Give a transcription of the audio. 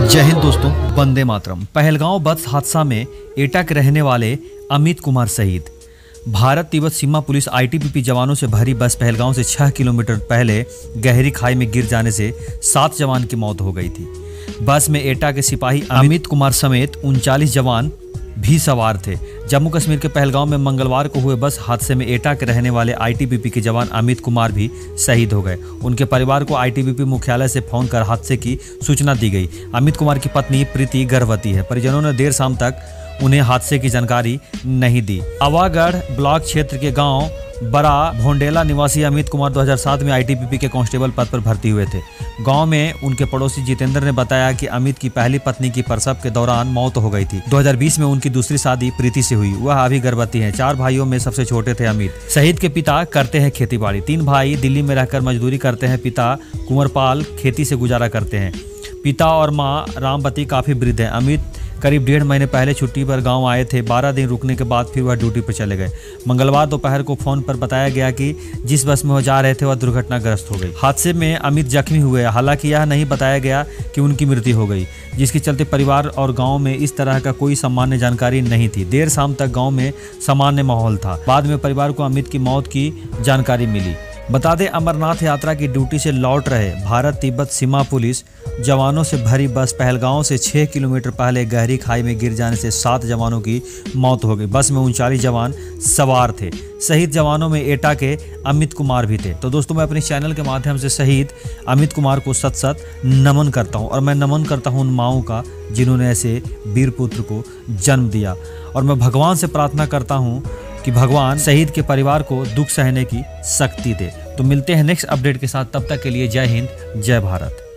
जय हिंद दोस्तों, वंदे मातरम। पहलगांव बस हादसा में एटा के रहने वाले अमित कुमार शहीद। भारत तिब्बत सीमा पुलिस आईटीबीपी जवानों से भरी बस पहलगांव से 6 किलोमीटर पहले गहरी खाई में गिर जाने से 7 जवान की मौत हो गई थी। बस में एटा के सिपाही अमित कुमार समेत 39 जवान भी सवार थे। जम्मू कश्मीर के पहलगांव में मंगलवार को हुए बस हादसे में एटा के रहने वाले आईटीबीपी के जवान अमित कुमार भी शहीद हो गए। उनके परिवार को आईटीबीपी मुख्यालय से फोन कर हादसे की सूचना दी गई। अमित कुमार की पत्नी प्रीति गर्भवती है। परिजनों ने देर शाम तक उन्हें हादसे की जानकारी नहीं दी। आवागढ़ ब्लॉक क्षेत्र के गांव बड़ा भोंडेला निवासी अमित कुमार 2007 में आईटीबीपी के कांस्टेबल पद पर भर्ती हुए थे। गांव में उनके पड़ोसी जितेंद्र ने बताया कि अमित की पहली पत्नी की प्रसव के दौरान मौत हो गई थी। 2020 में उनकी दूसरी शादी प्रीति से हुई। वह अभी गर्भवती हैं। 4 भाइयों में सबसे छोटे थे अमित। शहीद के पिता करते हैं खेतीबाड़ी। 3 भाई दिल्ली में रहकर मजदूरी करते हैं। पिता कुंवरपाल खेती से गुजारा करते हैं। पिता और माँ रामवती काफी वृद्ध हैं। अमित करीब 1.5 महीने पहले छुट्टी पर गांव आए थे। 12 दिन रुकने के बाद फिर वह ड्यूटी पर चले गए। मंगलवार दोपहर को फोन पर बताया गया कि जिस बस में वो जा रहे थे वह दुर्घटनाग्रस्त हो गई। हादसे में अमित जख्मी हुए। हालांकि यह नहीं बताया गया कि उनकी मृत्यु हो गई, जिसके चलते परिवार और गांव में इस तरह का कोई सामान्य जानकारी नहीं थी। देर शाम तक गाँव में सामान्य माहौल था। बाद में परिवार को अमित की मौत की जानकारी मिली। बता दें, अमरनाथ यात्रा की ड्यूटी से लौट रहे भारत तिब्बत सीमा पुलिस जवानों से भरी बस पहलगांव से 6 किलोमीटर पहले गहरी खाई में गिर जाने से 7 जवानों की मौत हो गई। बस में 39 जवान सवार थे। शहीद जवानों में एटा के अमित कुमार भी थे। तो दोस्तों, मैं अपने चैनल के माध्यम से शहीद अमित कुमार को सत नमन करता हूं। और मैं नमन करता हूं उन माओं का जिन्होंने ऐसे वीर पुत्र को जन्म दिया। और मैं भगवान से प्रार्थना करता हूं कि भगवान शहीद के परिवार को दुख सहने की शक्ति दे। तो मिलते हैं नेक्स्ट अपडेट के साथ। तब तक के लिए जय हिंद, जय भारत।